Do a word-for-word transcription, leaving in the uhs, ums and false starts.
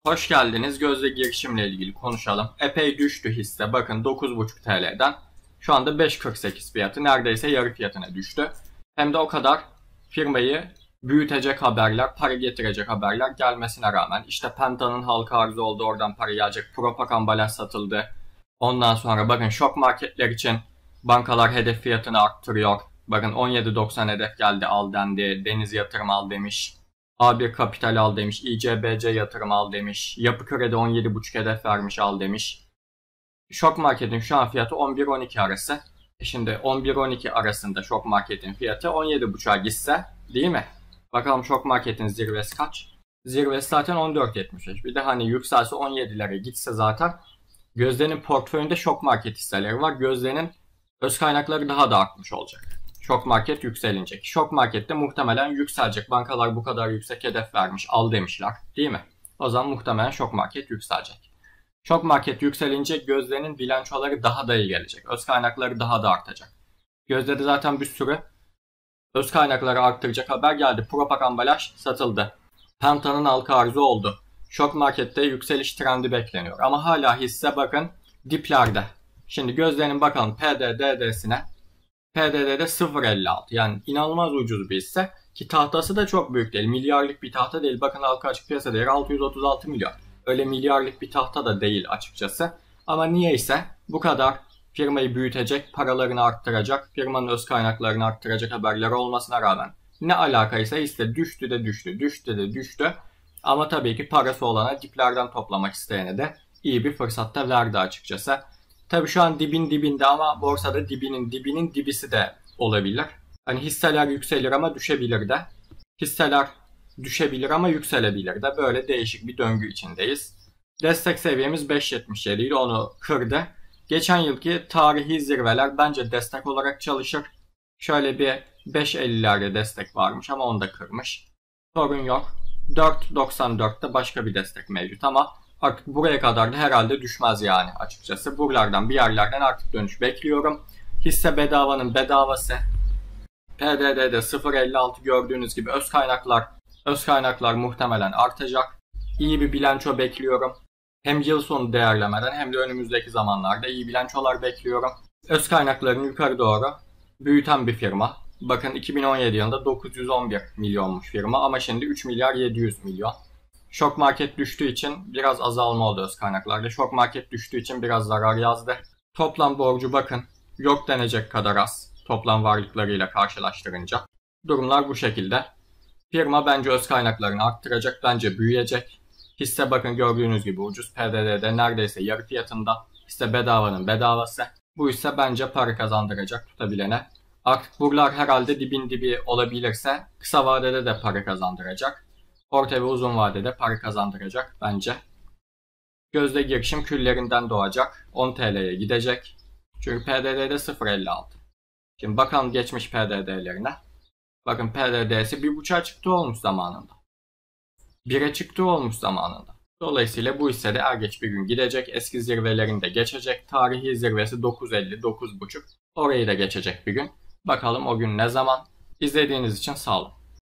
Hoş geldiniz. Gözde girişimle ilgili konuşalım. Epey düştü hisse. Bakın dokuz buçuk T L'den şu anda beş kırk sekiz fiyatı. Neredeyse yarı fiyatına düştü. Hem de o kadar firmayı büyütecek haberler, para getirecek haberler gelmesine rağmen. İşte Penta'nın halka arzı oldu, oradan para gelecek. Propak ambalaj satıldı. Ondan sonra bakın şok marketler için bankalar hedef fiyatını arttırıyor. Bakın on yedi doksan hedef geldi, al dendi. Deniz Yatırım al demiş. A bir Kapital al demiş. İ C B C Yatırım al demiş. Yapı Kredi on yedi buçuk hedef vermiş, al demiş. Şok Market'in şu an fiyatı on bir on iki arası. Şimdi on bir on iki arasında Şok Market'in fiyatı on yedi buçuğa gitse değil mi? Bakalım Şok Market'in zirvesi kaç? Zirvesi zaten on dört yetmiş beş. Bir de hani yükselse on yedilere gitse zaten Gözde'nin portföyünde Şok Market hisseleri var. Gözde'nin öz kaynakları daha da artmış olacak. Şok Market yükselinecek. Şok Market'te muhtemelen yükselecek. Bankalar bu kadar yüksek hedef vermiş, al demişler değil mi? O zaman muhtemelen Şok Market yükselecek. Şok Market yükselince Gözde'nin bilançoları daha da iyi gelecek. Öz kaynakları daha da artacak. Gözde'de zaten bir sürü öz kaynakları arttıracak haber geldi. Propak ambalaj satıldı. Penta'nın halka arzı oldu. Şok Market'te yükseliş trendi bekleniyor. Ama hala hisse bakın diplerde. Şimdi Gözde'nin bakalım P D D D'sine. P D D'de sıfır virgül elli altı, yani inanılmaz ucuz bir hisse ki tahtası da çok büyük değil. Milyarlık bir tahta değil. Bakın halka açık piyasa değeri altı yüz otuz altı milyar. Öyle milyarlık bir tahta da değil açıkçası. Ama niyeyse bu kadar firmayı büyütecek, paralarını arttıracak, firmanın öz kaynaklarını arttıracak haberleri olmasına rağmen ne alakaysa hisse düştü de düştü, düştü de düştü. Ama tabii ki parası olana, diplerden toplamak isteyene de iyi bir fırsat da verdi açıkçası. Tabii şu an dibin dibinde ama borsada dibinin dibinin dibisi de olabilir. Hani hisseler yükselir ama düşebilir de. Hisseler düşebilir ama yükselebilir de. Böyle değişik bir döngü içindeyiz. Destek seviyemiz beş yetmiş yedi ile onu kırdı. Geçen yılki tarihi zirveler bence destek olarak çalışır. Şöyle bir beş ellilerde destek varmış ama onu da kırmış. Sorun yok. dört doksan dörtte başka bir destek mevcut ama artık buraya kadar da herhalde düşmez yani açıkçası. Buralardan bir yerlerden artık dönüş bekliyorum. Hisse bedavanın bedavası. P D D'de sıfır virgül elli altı gördüğünüz gibi öz kaynaklar öz kaynaklar muhtemelen artacak. İyi bir bilanço bekliyorum. Hem yıl sonu değerlemeden hem de önümüzdeki zamanlarda iyi bilançolar bekliyorum. Öz kaynaklarını yukarı doğru büyüten bir firma. Bakın iki bin on yedi yılında dokuz yüz on bir milyonmuş firma ama şimdi üç milyar yedi yüz milyon. Şok Market düştüğü için biraz azalma oldu öz kaynaklarda. Şok Market düştüğü için biraz zarar yazdı. Toplam borcu bakın yok denecek kadar az. Toplam varlıklarıyla karşılaştırınca. Durumlar bu şekilde. Firma bence öz kaynaklarını arttıracak. Bence büyüyecek. Hisse bakın gördüğünüz gibi ucuz. P D D'de neredeyse yarı fiyatında. Hisse bedavanın bedavası. Bu hisse bence para kazandıracak tutabilene. Artık buralar herhalde dibin dibi olabilirse kısa vadede de para kazandıracak. Orta ve uzun vadede para kazandıracak bence. Gözde girişim küllerinden doğacak. on T L'ye gidecek. Çünkü P D D'de sıfır virgül elli altı. Şimdi bakalım geçmiş P D D'lerine. Bakın P D D'si bir buçuğa çıktı olmuş zamanında. bire çıktı olmuş zamanında. Dolayısıyla bu hisse de er geç bir gün gidecek. Eski zirvelerini de geçecek. Tarihi zirvesi dokuz elli dokuz buçuk. Orayı da geçecek bir gün. Bakalım o gün ne zaman. İzlediğiniz için sağ olun.